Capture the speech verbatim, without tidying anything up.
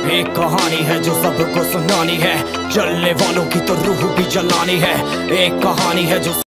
एक कहानी है जो सबको सुनानी है, जलने वालों की तो रूह भी जलानी है। एक कहानी है जो